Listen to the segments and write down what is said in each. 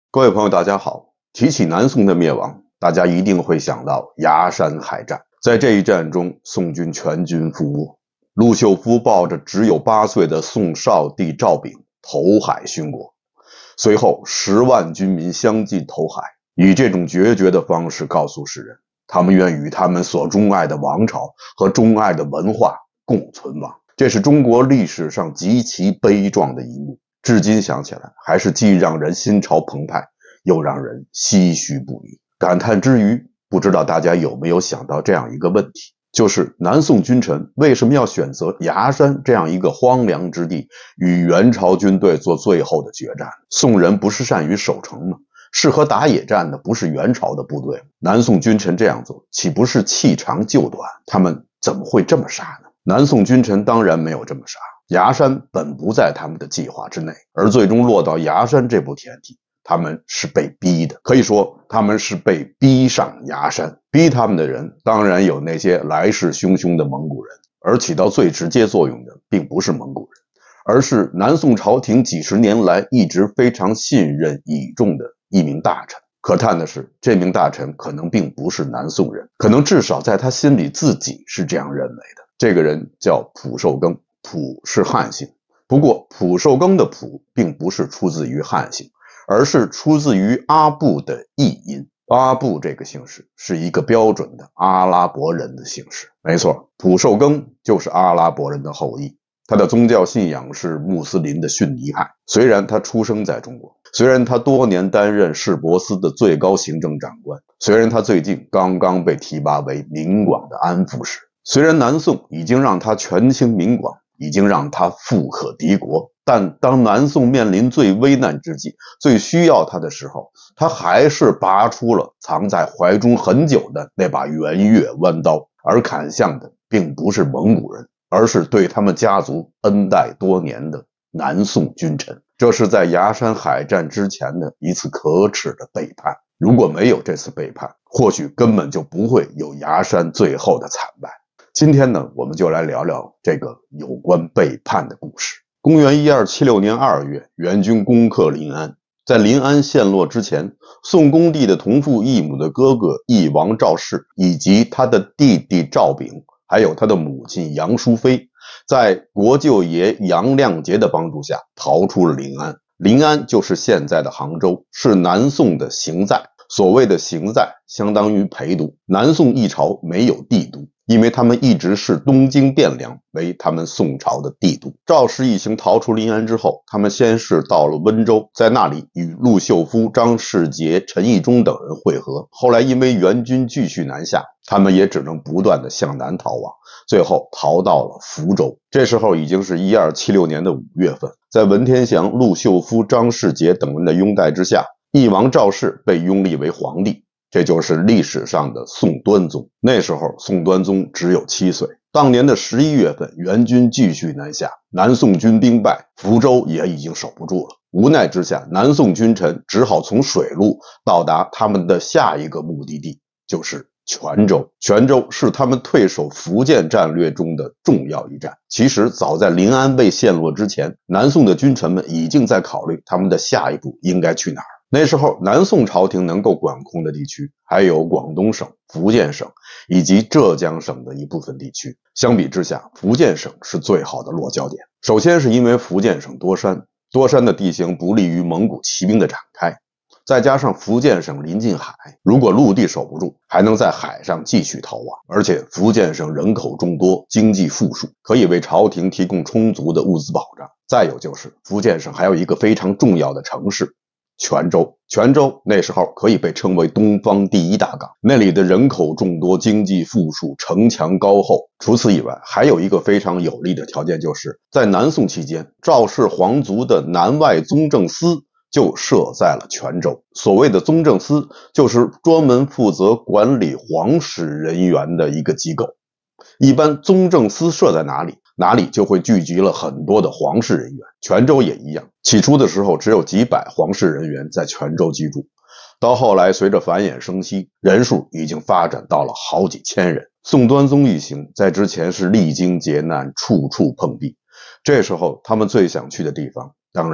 各位朋友，大家好。提起南宋的灭亡，大家一定会想到崖山海战。在这一战中，宋军全军覆没，陆秀夫抱着只有8岁的宋少帝赵昺投海殉国。随后10万军民相继投海，以这种决绝的方式告诉世人，他们愿与他们所钟爱的王朝和钟爱的文化共存亡。这是中国历史上极其悲壮的一幕。至今想起来，还是既让人心潮澎湃，又让人唏嘘不已。感叹之余，不知道大家有没有想到这样一个问题，就是南宋君臣为什么要选择崖山这样一个荒凉之地，与元朝军队做最后的决战？宋人不是善于守城吗？适合打野战的不是元朝的部队吗？南宋君臣这样做，岂不是弃长就短？他们怎么会这么杀呢？南宋君臣当然没有这么杀。崖山本不在他们的计划之内，而最终落到崖山这步田地，他们是被逼的。可以说，他们是被逼上崖山。逼他们的人当然有那些来势汹汹的蒙古人，而起到最直接作用的并不是蒙古人，而是南宋朝廷几十年来一直非常信任倚重的一名大臣。可叹的是，这名大臣可能并不是南宋人，可能至少在他心里自己是这样认为的。这个人叫蒲寿庚。蒲是汉姓，不过蒲寿庚的蒲并不是出自于汉姓，而是出自于阿布的译音。阿布这个姓氏是一个标准的阿拉伯人的姓氏。没错，蒲寿庚就是阿拉伯人的后裔。他的宗教信仰是穆斯林的逊尼派。虽然他出生在中国，虽然他多年担任市舶司的最高行政长官，虽然他最近刚刚被提拔为闽广的安抚使，虽然南宋已经让他权倾闽广，已经让他富可敌国，但当南宋面临最危难之际，最需要他的时候，他还是拔出了藏在怀中很久的那把圆月弯刀，而砍向的并不是蒙古人，而是对他们家族恩待多年的南宋君臣。这是在崖山海战之前的一次可耻的背叛。如果没有这次背叛，或许根本就不会有崖山最后的惨败。今天呢，我们就来聊聊这个有关背叛的故事。公元1276年2月，元军攻克临安。在临安陷落之前，宋恭帝的同父异母的哥哥翼王赵氏，以及他的弟弟赵昺，还有他的母亲杨淑妃，在国舅爷杨亮节的帮助下逃出了临安。临安就是现在的杭州，是南宋的行在。所谓的行在相当于陪都。南宋一朝没有帝都，因为他们一直视东京汴梁为他们宋朝的帝都。赵氏一行逃出临安之后，他们先是到了温州，在那里与陆秀夫、张世杰、陈义忠等人会合。后来因为元军继续南下，他们也只能不断的向南逃亡，最后逃到了福州。这时候已经是1276年的5月份，在文天祥、陆秀夫、张世杰等人的拥戴之下，翼王赵氏被拥立为皇帝，这就是历史上的宋端宗。那时候宋端宗只有7岁。当年的11月份，元军继续南下，南宋军兵败，福州也已经守不住了。无奈之下，南宋君臣只好从水路到达他们的下一个目的地，就是泉州。泉州是他们退守福建战略中的重要一战。其实早在临安被陷落之前，南宋的君臣们已经在考虑他们的下一步应该去哪儿。那时候南宋朝廷能够管控的地区还有广东省、福建省以及浙江省的一部分地区。相比之下，福建省是最好的落脚点。首先是因为福建省多山，多山的地形不利于蒙古骑兵的展开，再加上福建省临近海，如果陆地守不住，还能在海上继续逃亡。而且福建省人口众多，经济富庶，可以为朝廷提供充足的物资保障。再有就是福建省还有一个非常重要的城市泉州。泉州那时候可以被称为东方第一大港，那里的人口众多，经济富庶，城墙高厚。除此以外，还有一个非常有利的条件，就是在南宋期间，赵氏皇族的南外宗正司就设在了泉州。所谓的宗正司，就是专门负责管理皇室人员的一个机构。一般宗正司设在哪里，哪里就会聚集了很多的皇室人员。泉州也一样，起初的时候只有几百皇室人员在泉州居住，到后来随着繁衍生息，人数已经发展到了好几千人。宋端宗一行在之前是历经劫难，处处碰壁，这时候他们最想去的地方当然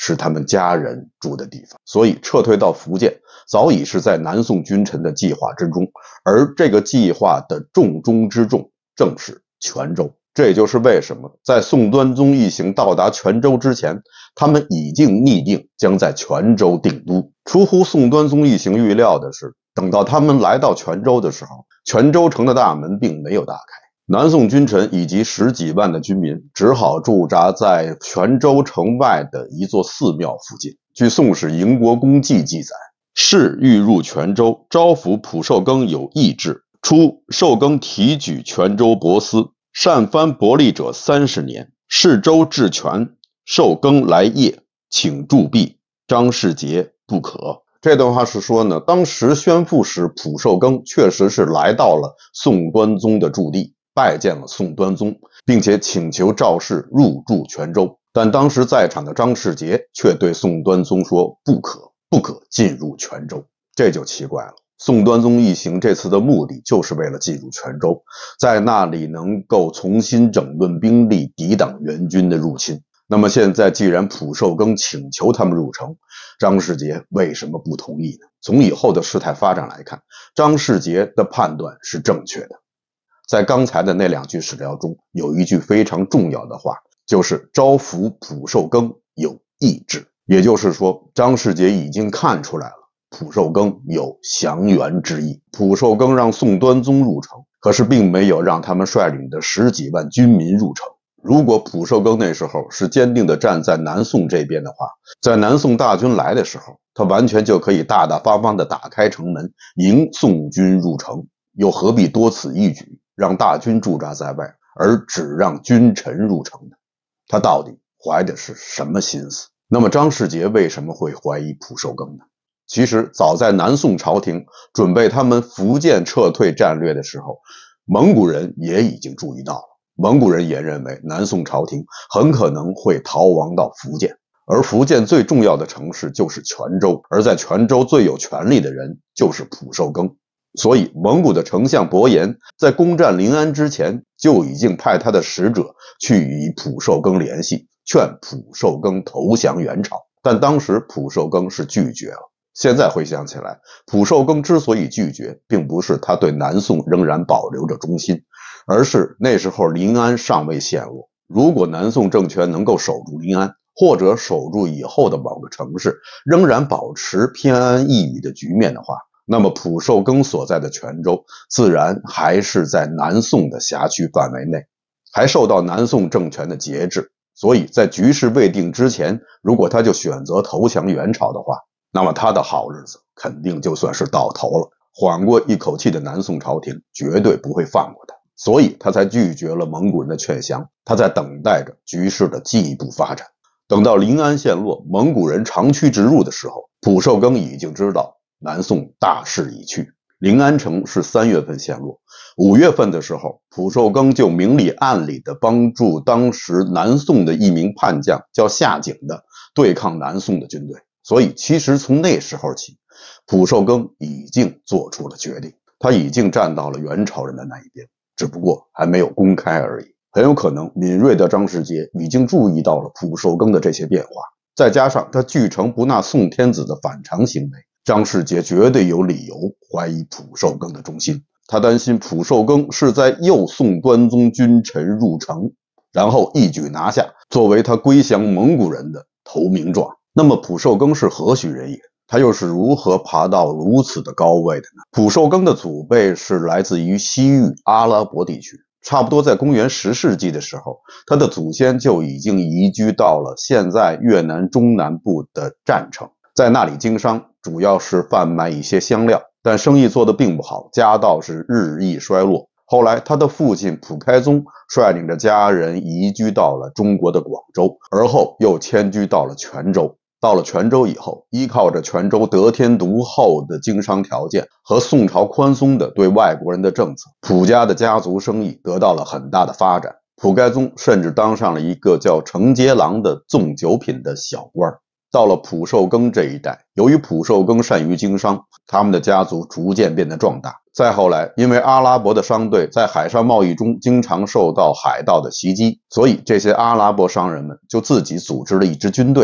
是他们家人住的地方，所以撤退到福建早已是在南宋君臣的计划之中，而这个计划的重中之重正是泉州。这也就是为什么在宋端宗一行到达泉州之前，他们已经拟定将在泉州定都。出乎宋端宗一行预料的是，等到他们来到泉州的时候，泉州城的大门并没有打开，南宋君臣以及10几万的军民只好驻扎在泉州城外的一座寺庙附近。据《宋史营国公记》记载，是欲入泉州，招抚蒲寿庚有意志，初寿庚提举泉州博司，善藩伯利者30年，是州至泉，寿庚来谒，请铸币，张世杰不可。这段话是说呢，当时宣抚使蒲寿庚确实是来到了宋端宗的驻地，拜见了宋端宗，并且请求赵氏入驻泉州，但当时在场的张世杰却对宋端宗说不可进入泉州。这就奇怪了，宋端宗一行这次的目的就是为了进入泉州，在那里能够重新整顿兵力，抵挡元军的入侵。那么现在既然蒲寿庚请求他们入城，张世杰为什么不同意呢？从以后的事态发展来看，张世杰的判断是正确的。在刚才的那2句史料中，有一句非常重要的话，就是招抚蒲寿庚有意志。也就是说，张世杰已经看出来了，蒲寿庚有降元之意。蒲寿庚让宋端宗入城，可是并没有让他们率领的10几万军民入城。如果蒲寿庚那时候是坚定地站在南宋这边的话，在南宋大军来的时候，他完全就可以大大方方地打开城门，迎宋军入城，又何必多此一举，让大军驻扎在外，而只让君臣入城呢？他到底怀的是什么心思？那么张世杰为什么会怀疑蒲寿庚呢？其实早在南宋朝廷准备他们福建撤退战略的时候，蒙古人也已经注意到了。蒙古人也认为南宋朝廷很可能会逃亡到福建，而福建最重要的城市就是泉州，而在泉州最有权力的人就是蒲寿庚。所以蒙古的丞相伯颜在攻占临安之前，就已经派他的使者去与蒲寿庚联系，劝蒲寿庚投降元朝。但当时蒲寿庚是拒绝了。现在回想起来，蒲寿庚之所以拒绝，并不是他对南宋仍然保留着忠心，而是那时候临安尚未陷落。如果南宋政权能够守住临安，或者守住以后的某个城市，仍然保持偏安一隅的局面的话，那么蒲寿庚所在的泉州自然还是在南宋的辖区范围内，还受到南宋政权的节制。所以在局势未定之前，如果他就选择投降元朝的话，那么他的好日子肯定就算是到头了。缓过一口气的南宋朝廷绝对不会放过他，所以他才拒绝了蒙古人的劝降，他在等待着局势的进一步发展。等到临安陷落，蒙古人长驱直入的时候，蒲寿庚已经知道南宋大势已去。临安城是3月份陷落，5月份的时候，蒲寿庚就明里暗里的帮助当时南宋的一名叛将叫夏景的对抗南宋的军队。所以其实从那时候起，蒲寿庚已经做出了决定，他已经站到了元朝人的那一边，只不过还没有公开而已。很有可能敏锐的张世杰已经注意到了蒲寿庚的这些变化，再加上他据城不纳宋天子的反常行为，张世杰绝对有理由怀疑蒲寿庚的忠心。他担心蒲寿庚是在诱宋端宗君臣入城，然后一举拿下作为他归降蒙古人的投名状。那么蒲寿庚是何许人也？他又是如何爬到如此的高位的呢？蒲寿庚的祖辈是来自于西域阿拉伯地区，差不多在公元10世纪的时候，他的祖先就已经移居到了现在越南中南部的占城，在那里经商，主要是贩卖一些香料，但生意做得并不好，家道是日益衰落。后来他的父亲蒲开宗率领着家人移居到了中国的广州，而后又迁居到了泉州。到了泉州以后，依靠着泉州得天独厚的经商条件和宋朝宽松的对外国人的政策，蒲家的家族生意得到了很大的发展。蒲开宗甚至当上了一个叫承接郎的纵酒品的小官。到了蒲寿庚这一代，由于蒲寿庚善于经商，他们的家族逐渐变得壮大。再后来，因为阿拉伯的商队在海上贸易中经常受到海盗的袭击，所以这些阿拉伯商人们就自己组织了一支军队，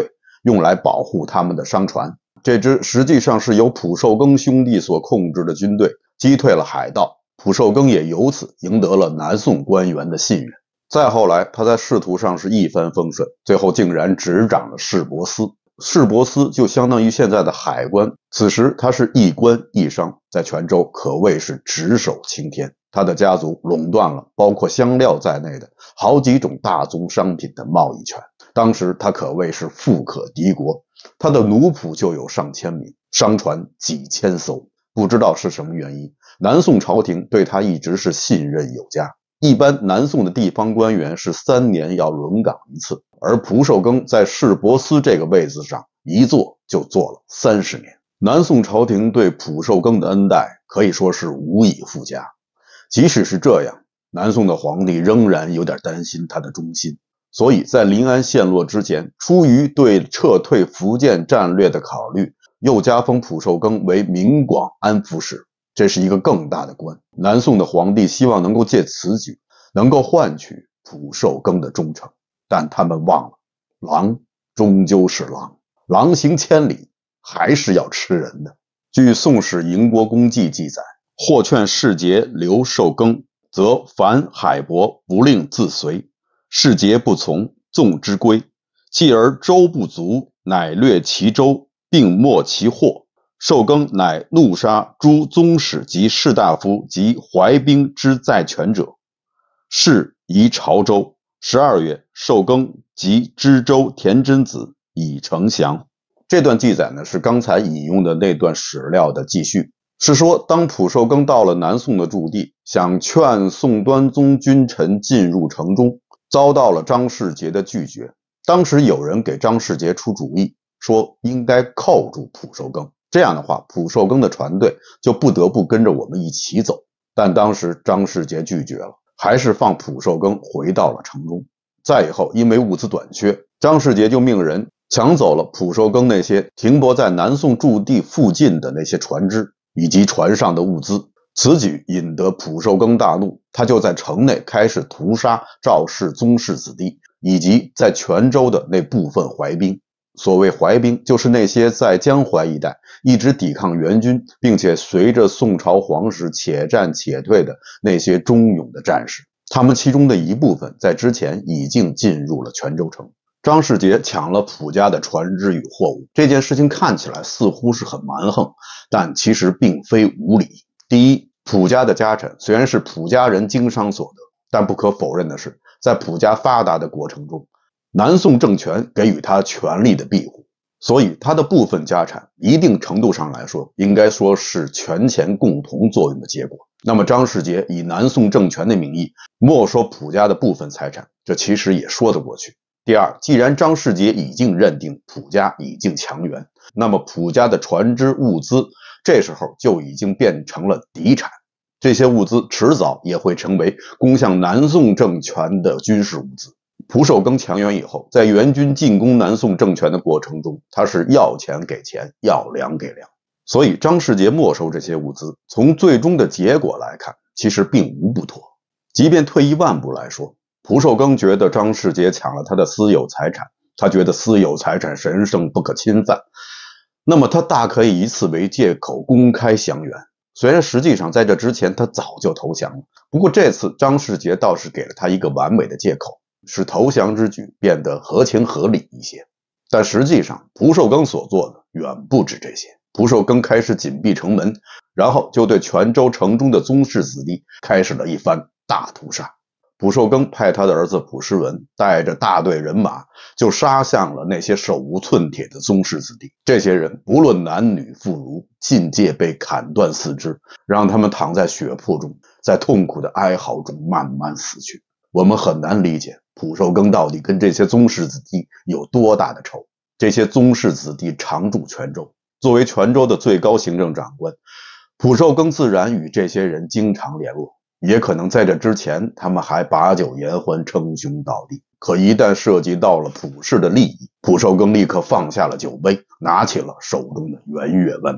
用来保护他们的商船。这支实际上是由蒲寿庚兄弟所控制的军队击退了海盗，蒲寿庚也由此赢得了南宋官员的信任。再后来，他在仕途上是一帆风顺，最后竟然执掌了市舶司。市舶司就相当于现在的海关，此时他是一官一商，在泉州可谓是执手青天。他的家族垄断了包括香料在内的好几种大宗商品的贸易权，当时他可谓是富可敌国。他的奴仆就有上千名，商船几千艘。不知道是什么原因，南宋朝廷对他一直是信任有加。一般南宋的地方官员是3年要轮岗一次，而蒲寿庚在市舶司这个位子上一坐就坐了30年。南宋朝廷对蒲寿庚的恩待可以说是无以复加。即使是这样，南宋的皇帝仍然有点担心他的忠心，所以在临安陷落之前，出于对撤退福建战略的考虑，又加封蒲寿庚为明广安抚使，这是一个更大的官。南宋的皇帝希望能够借此举能够换取蒲寿庚的忠诚，但他们忘了，狼终究是狼，狼行千里还是要吃人的。据《宋史营国公记》记载，或劝士节留寿庚，则凡海舶不令自随，士节不从，纵之归。继而舟不足，乃掠其舟，并没其货。寿庚乃怒杀诸宗室及士大夫及怀兵之在权者，是移潮州。12月，寿庚及知州田真子以呈降。这段记载呢，是刚才引用的那段史料的继续，是说当蒲寿庚到了南宋的驻地，想劝宋端宗君臣进入城中，遭到了张世杰的拒绝。当时有人给张世杰出主意，说应该扣住蒲寿庚，这样的话蒲寿庚的船队就不得不跟着我们一起走。但当时张世杰拒绝了，还是放蒲寿庚回到了城中。再以后因为物资短缺，张世杰就命人抢走了蒲寿庚那些停泊在南宋驻地附近的那些船只以及船上的物资。此举引得蒲寿庚大怒，他就在城内开始屠杀赵氏宗室子弟以及在泉州的那部分淮兵。所谓淮兵，就是那些在江淮一带一直抵抗元军，并且随着宋朝皇室且战且退的那些忠勇的战士。他们其中的一部分在之前已经进入了泉州城。张世杰抢了蒲家的船只与货物，这件事情看起来似乎是很蛮横，但其实并非无理。第一，蒲家的家产虽然是蒲家人经商所得，但不可否认的是，在蒲家发达的过程中，南宋政权给予他权力的庇护，所以他的部分家产一定程度上来说，应该说是权钱共同作用的结果。那么张世杰以南宋政权的名义没收蒲家的部分财产，这其实也说得过去。第二，既然张世杰已经认定蒲家已经强援，那么蒲家的船只物资这时候就已经变成了敌产，这些物资迟早也会成为攻向南宋政权的军事物资。蒲寿庚强援以后，在元军进攻南宋政权的过程中，他是要钱给钱，要粮给粮。所以张世杰没收这些物资，从最终的结果来看，其实并无不妥。即便退一万步来说，蒲寿庚觉得张世杰抢了他的私有财产，他觉得私有财产神圣不可侵犯，那么他大可以以此为借口公开降援。虽然实际上在这之前他早就投降了，不过这次张世杰倒是给了他一个完美的借口，使投降之举变得合情合理一些。但实际上蒲寿庚所做的远不止这些。蒲寿庚开始紧闭城门，然后就对泉州城中的宗室子弟开始了一番大屠杀。蒲寿庚派他的儿子蒲世文带着大队人马就杀向了那些手无寸铁的宗室子弟。这些人不论男女妇孺，尽皆被砍断四肢，让他们躺在血泊中，在痛苦的哀嚎中慢慢死去。我们很难理解蒲寿庚到底跟这些宗室子弟有多大的仇。这些宗室子弟常驻泉州，作为泉州的最高行政长官，蒲寿庚自然与这些人经常联络，也可能在这之前他们还把酒言欢，称兄道弟。可一旦涉及到了蒲氏的利益，蒲寿庚立刻放下了酒杯，拿起了手中的圆月弯刀。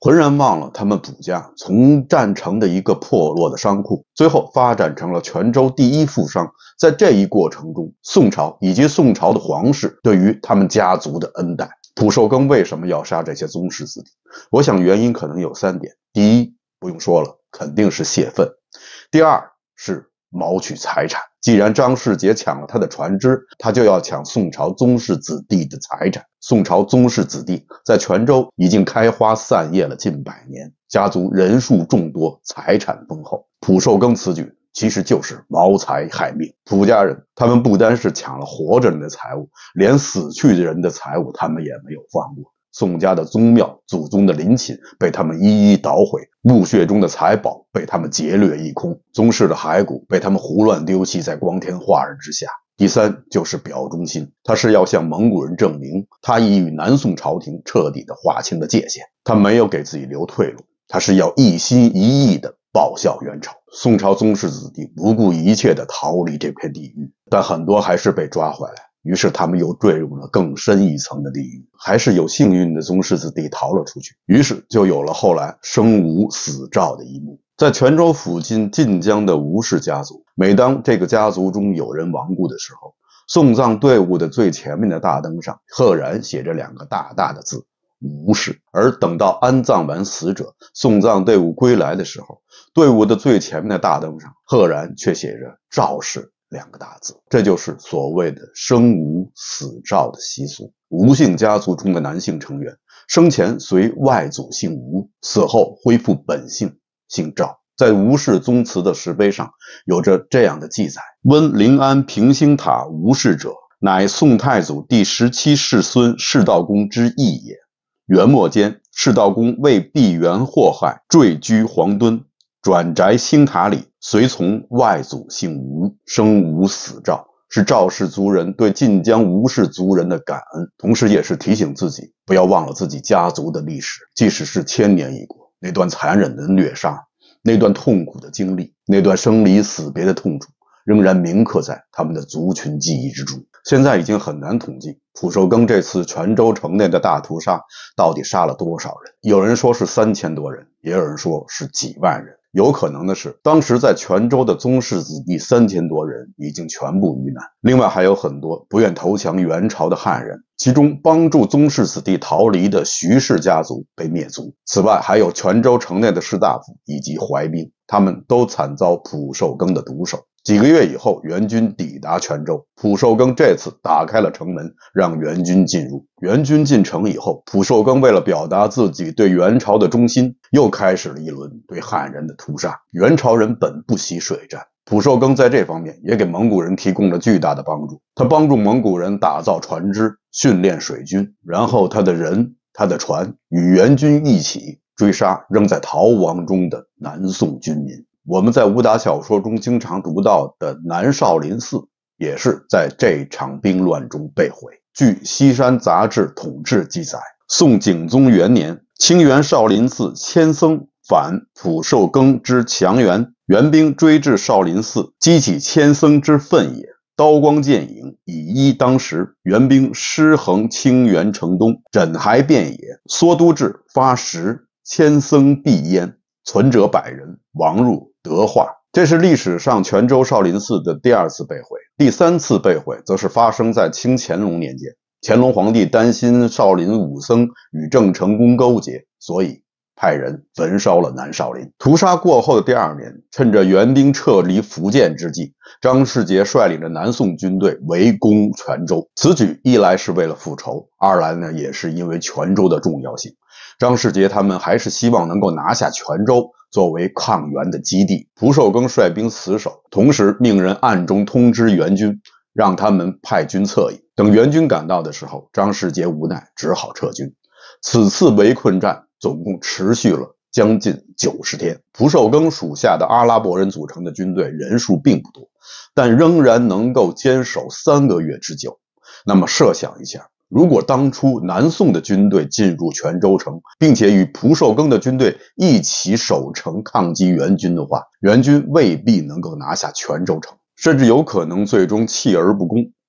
浑然忘了他们卜家从战成的一个破落的商库，最后发展成了泉州第一富商。在这一过程中，宋朝以及宋朝的皇室对于他们家族的恩待。蒲寿庚为什么要杀这些宗室子弟？我想原因可能有3点。第一，不用说了，肯定是泄愤。第二是谋取财产，既然张世杰抢了他的船只，他就要抢宋朝宗室子弟的财产。宋朝宗室子弟在泉州已经开花散叶了近100年，家族人数众多，财产丰厚。蒲寿庚此举其实就是谋财害命。蒲家人他们不单是抢了活着人的财物，连死去的人的财物他们也没有放过。宋家的宗庙、祖宗的陵寝被他们一一捣毁，墓穴中的财宝被他们劫掠一空，宗室的骸骨被他们胡乱丢弃在光天化日之下。第三就是表忠心，他是要向蒙古人证明他已与南宋朝廷彻底的划清了界限，他没有给自己留退路，他是要一心一意的报效元朝。宋朝宗室子弟不顾一切的逃离这片地狱，但很多还是被抓回来，于是他们又坠入了更深一层的地狱。还是有幸运的宗室子弟逃了出去，于是就有了后来生吴死赵的一幕。在泉州附近晋江的吴氏家族，每当这个家族中有人亡故的时候，送葬队伍的最前面的大灯上赫然写着2个大大的字吴氏。而等到安葬完死者，送葬队伍归来的时候，队伍的最前面的大灯上赫然却写着赵氏2个大字。这就是所谓的生吴死赵的习俗。吴姓家族中的男性成员生前随外祖姓吴，死后恢复本姓姓赵。在吴氏宗祠的石碑上有着这样的记载：温临安平兴塔吴氏者，乃宋太祖第17世孙士道公之义也。元末间，士道公为避元祸害，坠居黄墩，转宅兴塔里，随从外祖姓吴，生吴死赵，是赵氏族人对晋江吴氏族人的感恩，同时也是提醒自己不要忘了自己家族的历史，即使是千年已过，那段残忍的虐杀，那段痛苦的经历，那段生离死别的痛楚，仍然铭刻在他们的族群记忆之中。现在已经很难统计蒲寿庚这次泉州城内的大屠杀到底杀了多少人，有人说是3000多人，也有人说是几万人。有可能的是，当时在泉州的宗室子弟3000多人已经全部遇难，另外还有很多不愿投降元朝的汉人，其中帮助宗室子弟逃离的徐氏家族被灭族。此外还有泉州城内的士大夫以及怀兵，他们都惨遭蒲寿庚的毒手。几个月以后，元军抵达泉州，蒲寿庚这次打开了城门，让元军进入。元军进城以后，蒲寿庚为了表达自己对元朝的忠心，又开始了一轮对汉人的屠杀。元朝人本不喜水战，蒲寿庚在这方面也给蒙古人提供了巨大的帮助。他帮助蒙古人打造船只，训练水军，然后他的人、他的船与元军一起追杀仍在逃亡中的南宋军民。我们在武打小说中经常读到的南少林寺，也是在这场兵乱中被毁。据《西山杂志统志》记载，宋景宗元年，清源少林寺千僧反蒲寿庚之强援，元兵追至少林寺，激起千僧之愤也。刀光剑影，以一当时，元兵失衡清源城东，枕骸遍野，缩都至发时，千僧毙焉，存者100人，亡入德化。这是历史上泉州少林寺的第2次被毁。第3次被毁则是发生在清乾隆年间，乾隆皇帝担心少林武僧与郑成功勾结，所以派人焚烧了南少林。屠杀过后的第2年，趁着元兵撤离福建之际，张世杰率领着南宋军队围攻泉州。此举一来是为了复仇，二来呢也是因为泉州的重要性。张世杰他们还是希望能够拿下泉州，作为抗元的基地。蒲寿庚率兵死守，同时命人暗中通知元军，让他们派军侧翼。等元军赶到的时候，张世杰无奈只好撤军。此次围困战总共持续了将近90天。蒲寿庚属下的阿拉伯人组成的军队人数并不多，但仍然能够坚守3个月之久。那么设想一下，如果当初南宋的军队进入泉州城，并且与蒲寿庚的军队一起守城抗击元军的话，元军未必能够拿下泉州城，甚至有可能最终弃而不攻。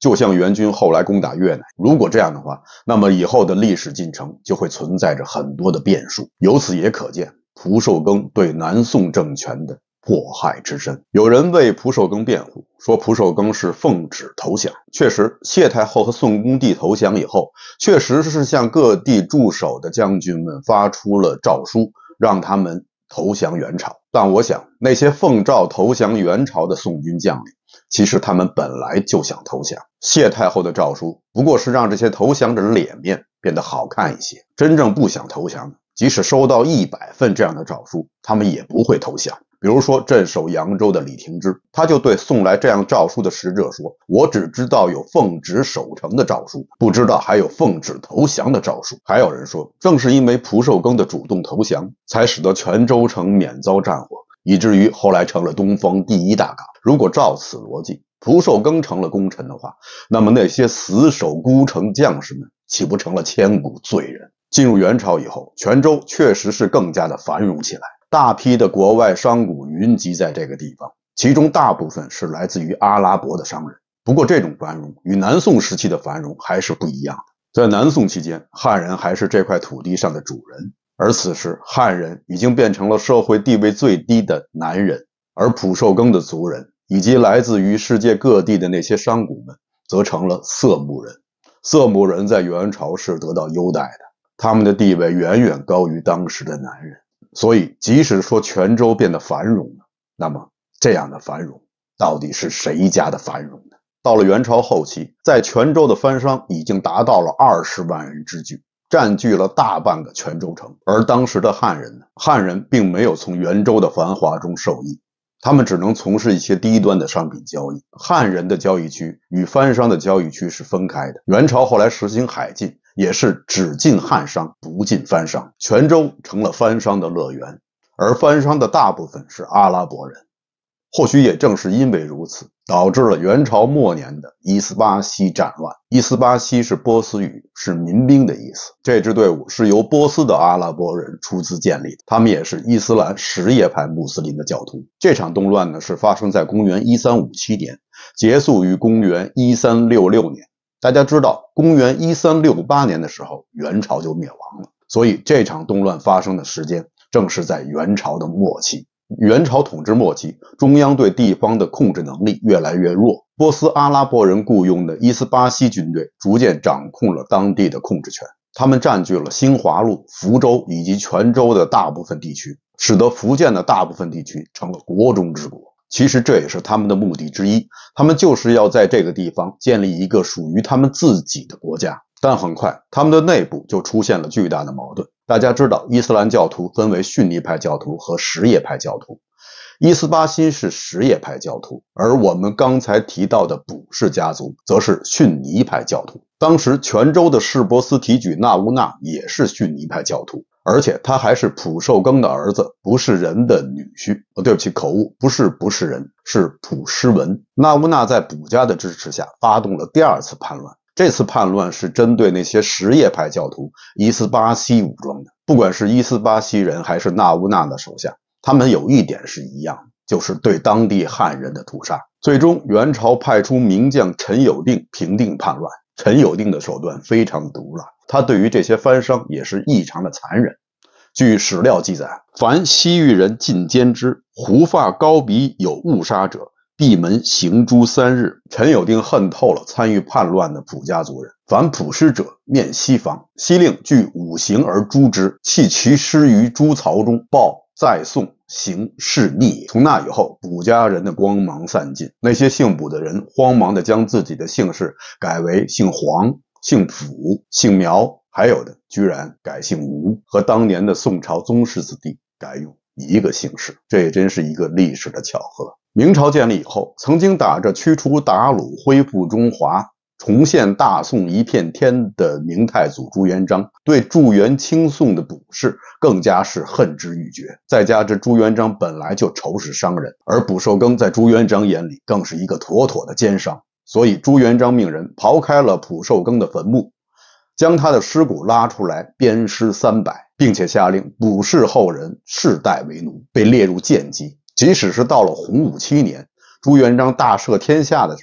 就像元军后来攻打越南。如果这样的话，那么以后的历史进程就会存在着很多的变数。由此也可见蒲寿庚对南宋政权的迫害之深。有人为蒲寿庚辩护，说蒲寿庚是奉旨投降。确实，谢太后和宋恭帝投降以后，确实是向各地驻守的将军们发出了诏书，让他们投降元朝。但我想，那些奉诏投降元朝的宋军将领，其实他们本来就想投降。谢太后的诏书不过是让这些投降者的脸面变得好看一些。真正不想投降的，即使收到100份这样的诏书，他们也不会投降。比如说镇守扬州的李廷芝，他就对送来这样诏书的使者说，我只知道有奉旨守城的诏书，不知道还有奉旨投降的诏书。还有人说，正是因为蒲寿庚的主动投降，才使得泉州城免遭战火，以至于后来成了东方第1大港。如果照此逻辑，蒲寿庚成了功臣的话，那么那些死守孤城将士们岂不成了千古罪人？进入元朝以后，泉州确实是更加的繁荣起来，大批的国外商贾云集在这个地方，其中大部分是来自于阿拉伯的商人。不过这种繁荣与南宋时期的繁荣还是不一样的。在南宋期间，汉人还是这块土地上的主人，而此时汉人已经变成了社会地位最低的男人，而蒲寿庚的族人以及来自于世界各地的那些商贾们则成了色目人。色目人在元朝是得到优待的，他们的地位远远高于当时的男人。所以即使说泉州变得繁荣了，那么这样的繁荣到底是谁家的繁荣呢？到了元朝后期，在泉州的番商已经达到了20万人之巨，占据了大半个泉州城。而当时的汉人呢，汉人并没有从元州的繁华中受益，他们只能从事一些低端的商品交易。汉人的交易区与番商的交易区是分开的。元朝后来实行海禁，也是只进汉商不进番商，泉州成了番商的乐园，而番商的大部分是阿拉伯人。或许也正是因为如此，导致了元朝末年的伊斯巴西战乱。伊斯巴西是波斯语，是民兵的意思。这支队伍是由波斯的阿拉伯人出资建立的，他们也是伊斯兰什叶派穆斯林的教徒。这场动乱呢，是发生在公元1357年，结束于公元1366年。大家知道，公元1368年的时候，元朝就灭亡了，所以这场动乱发生的时间正是在元朝的末期。元朝统治末期，中央对地方的控制能力越来越弱，波斯阿拉伯人雇佣的伊斯巴西军队逐渐掌控了当地的控制权。他们占据了新华路、福州以及泉州的大部分地区，使得福建的大部分地区成了国中之国。其实这也是他们的目的之一，他们就是要在这个地方建立一个属于他们自己的国家。但很快，他们的内部就出现了巨大的矛盾。大家知道，伊斯兰教徒分为逊尼派教徒和什叶派教徒。伊斯巴辛是什叶派教徒，而我们刚才提到的卜氏家族则是逊尼派教徒。当时泉州的市舶司提举纳乌纳也是逊尼派教徒，而且他还是蒲寿庚的儿子，不是人的女婿。对不起，口误，不是人，是蒲诗文。纳乌纳在卜家的支持下发动了第2次叛乱。这次叛乱是针对那些什叶派教徒伊斯巴西武装的。不管是伊斯巴西人还是纳乌纳的手下，他们有一点是一样的，就是对当地汉人的屠杀。最终元朝派出名将陈友定平定叛乱。陈友定的手段非常毒辣，他对于这些番商也是异常的残忍。据史料记载，凡西域人尽奸之，胡发高鼻有误杀者，闭门行诛3日。陈友定恨透了参与叛乱的卜家族人，凡卜师者面西方，西令据5刑而诛之，弃其尸于猪槽中，报再送，行是逆。从那以后，卜家人的光芒散尽，那些姓卜的人慌忙地将自己的姓氏改为姓黄、姓卜、姓苗，还有的居然改姓吴，和当年的宋朝宗室子弟改用一个姓氏。这也真是一个历史的巧合。明朝建立以后，曾经打着驱除鞑虏、恢复中华、重现大宋一片天的明太祖朱元璋，对驻元清宋的卜氏更加是恨之欲绝。再加之朱元璋本来就仇视商人，而卜寿庚在朱元璋眼里更是一个妥妥的奸商，所以朱元璋命人刨开了卜寿庚的坟墓，将他的尸骨拉出来鞭尸300，并且下令卜氏后人世代为奴，被列入贱籍。即使是到了洪武7年，朱元璋大赦天下的时候，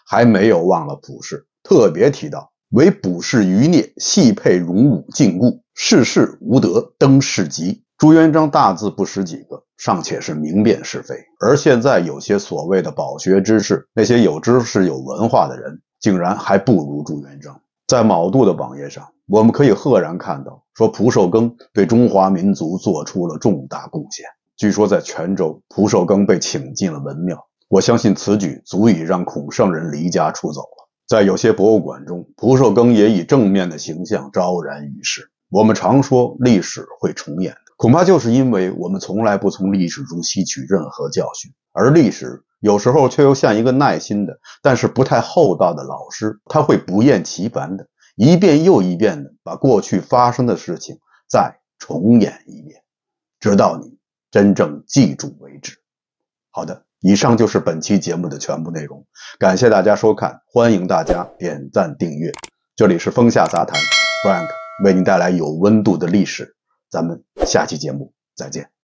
还没有忘了卜筮，特别提到唯卜筮余孽，系配荣武禁锢，世事无德，登仕极。朱元璋大字不识几个，尚且是明辨是非，而现在有些所谓的饱学之士，那些有知识有文化的人，竟然还不如朱元璋。在卯度的榜页上，我们可以赫然看到，说蒲寿庚对中华民族做出了重大贡献。据说在泉州，蒲寿庚被请进了文庙，我相信此举足以让孔圣人离家出走了。在有些博物馆中，蒲寿庚也以正面的形象昭然于世。我们常说历史会重演的，恐怕就是因为我们从来不从历史中吸取任何教训，而历史有时候却又像一个耐心的但是不太厚道的老师，他会不厌其烦的一遍又一遍的把过去发生的事情再重演一遍，直到你真正记住为止。好的，以上就是本期节目的全部内容，感谢大家收看，欢迎大家点赞订阅。这里是风下杂谈 Frank 为您带来有温度的历史，咱们下期节目再见。